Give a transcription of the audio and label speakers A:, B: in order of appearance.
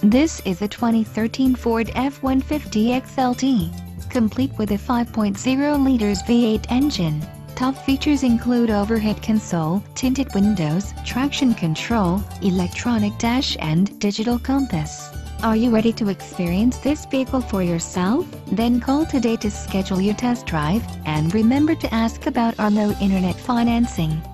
A: This is a 2013 Ford F-150 XLT, complete with a 5.0 liters V8 engine. Top features include overhead console, tinted windows, traction control, electronic dash and digital compass. Are you ready to experience this vehicle for yourself? Then call today to schedule your test drive, and remember to ask about our low internet financing.